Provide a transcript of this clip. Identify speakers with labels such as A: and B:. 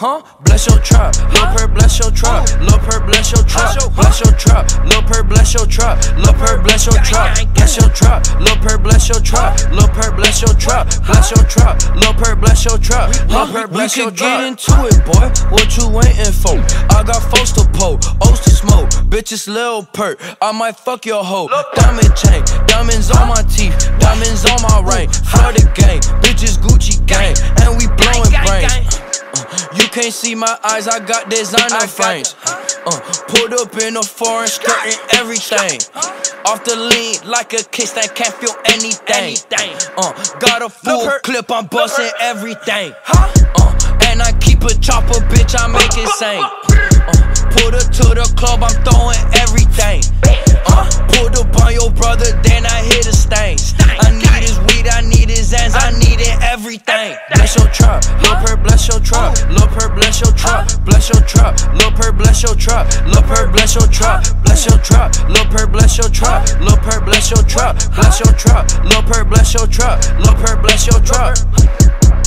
A: Bless your trap, Lil Perk, bless your trap, Lil Perk, bless your trap, bless your trap, Lil Perk, bless your trap, Lil Perk, bless your trap, bless your trap, Lil Perk, bless your trap, Lil Perk, bless your trap, bless your trap, Lil Perk, bless your trap, Lil Perk, bless your trap. Get into it, boy, what you waiting for? I got folks to pull, O's to smoke, bitches Lil Perk, I might fuck your hoe. Diamond chain, diamonds on my teeth, diamonds on my ring, Florida gang, bitches Gucci gang, and we blowing brains. You can't see my eyes, I got designer frames. Pulled up in a foreign skirt and everything. Off the lean like a kiss that can't feel anything. Got a full clip, I'm busting everything. And I keep a chopper, bitch, I make it sing. Pulled up to the club, I'm throwing everything. Pulled up on your brother, then I hit a stain. I need his weed, I need his ends, I needed everything. Bless your trap, Lil Perk, bless your trap, Lil Perk, bless your trap, bless your trap, Lil Perk, bless your trap, Lil Perk, bless your trap, bless your trap, Lil Perk, bless your trap, Lil Perk, bless your trap, bless your trap, Lil Perk, bless your trap, Lil Perk, bless your trap.